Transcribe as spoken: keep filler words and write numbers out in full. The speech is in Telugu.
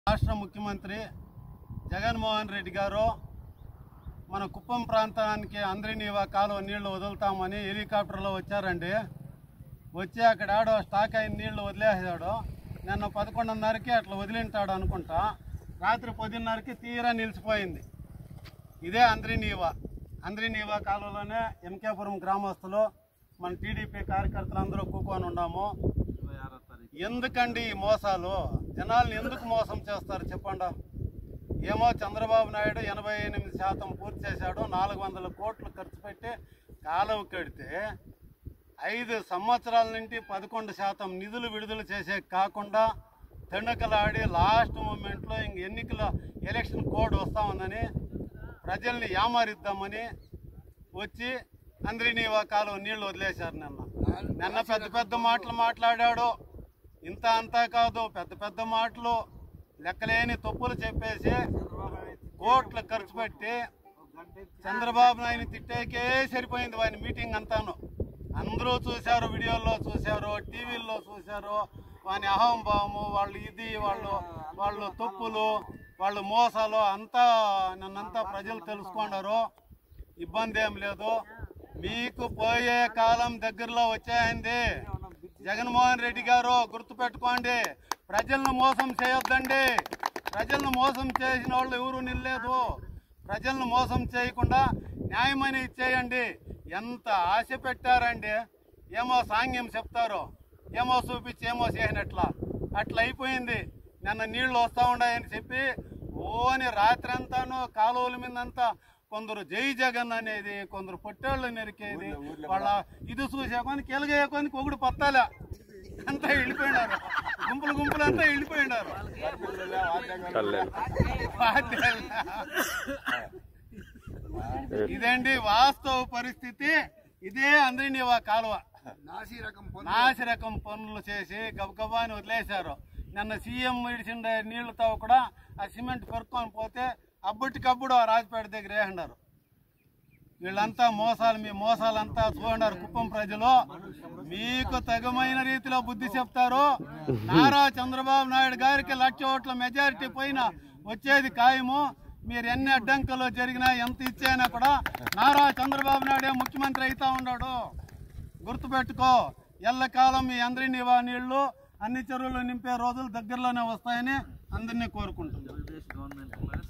రాష్ట్ర ముఖ్యమంత్రి జగన్మోహన్ రెడ్డి గారు మన కుప్పం ప్రాంతానికి అంద్రినీవా కాలువ నీళ్లు వదులుతామని హెలికాప్టర్లో వచ్చారండి. వచ్చి అక్కడ ఆడో స్టాక్ అయిన నీళ్లు వదిలేసాడు. నిన్న పదకొండున్నరకి అట్లా వదిలింటాడు అనుకుంటా. రాత్రి పదిన్నరకి తీరా నిలిచిపోయింది. ఇదే అంద్రినీవా అంద్రినీవా కాలువలోనే ఎంకేపురం గ్రామస్తులు మన టీడీపీ కార్యకర్తలు అందరూ కూకొని ఉన్నాము. ఎందుకండి ఈ మోసాలు? జనాల్ని ఎందుకు మోసం చేస్తారు చెప్పండి. ఏమో చంద్రబాబు నాయుడు ఎనభై ఎనిమిది శాతం పూర్తి చేశాడు. నాలుగు వందల కోట్లు ఖర్చు పెట్టి కాలువ కడితే ఐదు సంవత్సరాల నుండి పదకొండు శాతం నిధులు విడుదల చేసే కాకుండా తెండకలాడి లాస్ట్ మూమెంట్లో ఇంక ఎన్నికల ఎలక్షన్ కోడ్ వస్తూ ఉందని ప్రజల్ని యామారిద్దామని వచ్చి అంద్రినీవా కాలువ నీళ్లు వదిలేశారు. నిన్న నిన్న పెద్ద పెద్ద మాటలు మాట్లాడాడు. ఇంత అంతా కాదు, పెద్ద పెద్ద మాటలు లెక్కలేని తప్పులు చెప్పేసి కోట్లు ఖర్చు పెట్టి చంద్రబాబు నాయుడు తిట్టేకే సరిపోయింది వాని మీటింగ్ అంతాను. అందరూ చూశారు, వీడియోల్లో చూశారు, టీవీల్లో చూశారు. వాని అహంభావము, వాళ్ళు ఇది వాళ్ళు వాళ్ళు తప్పులు, వాళ్ళు మోసాలు అంతా నన్నంతా ప్రజలు తెలుసుకున్నారు. ఇబ్బంది ఏం లేదు. మీకు పోయే కాలం దగ్గరలో వచ్చేయండి. జగన్మోహన్ రెడ్డి గారు గుర్తుపెట్టుకోండి, ప్రజలను మోసం చేయొద్దండి. ప్రజలను మోసం చేసిన వాళ్ళు ఎవరు నిల్లేదు. ప్రజలను మోసం చేయకుండా న్యాయమని ఇచ్చేయండి. ఎంత ఆశ పెట్టారండి. ఏమో సాంగ్యం చెప్తారు, ఏమో చూపించి ఏమో చేయనట్లా అట్లా అయిపోయింది. నిన్న నీళ్లు వస్తూ ఉన్నాయని చెప్పి ఓని రాత్రి అంతాను కాలువల మీదంతా కొందరు జై జగన్ అనేది, కొందరు పొట్టేళ్ళు నరికేది, వాళ్ళ ఇది చూసేకొని కెలగేయకొని కొగుడు పత్తాలే అంతా వెళ్ళిపోయినారు. గుంపులు గుంపులు అంతా వెళ్ళిపోయినారు. ఇదండి వాస్తవ పరిస్థితి. ఇదే అంద్రినీవా కాలువ నాసి రకం పనులు చేసి గబగబాని వదిలేశారు. నిన్న సీఎం ఇడిచిండే నీళ్లతో కూడా ఆ సిమెంట్ పెరుక్కొని పోతే అబ్బటికప్పుడు ఆ రాజపేట దగ్గర వేసినారు. వీళ్ళంతా మోసాలు, మీ మోసాలంతా చూడన్నారు. కుప్పం ప్రజలు మీకు తగమైన రీతిలో బుద్ధి చెప్తారు. నారా చంద్రబాబు నాయుడు గారికి లక్ష ఓట్ల మెజారిటీ పైన వచ్చేది ఖాయము. మీరు ఎన్ని అడ్డంకులు జరిగినా ఎంత ఇచ్చేనా కూడా నారా చంద్రబాబు నాయుడే ముఖ్యమంత్రి అవుతా ఉన్నాడు. గుర్తుపెట్టుకో, ఎల్లకాలం మీ అంద్రినీవా నీళ్లు అన్ని చెరువులు నింపే రోజులు దగ్గరలోనే వస్తాయని అందరినీ కోరుకుంటున్నాం.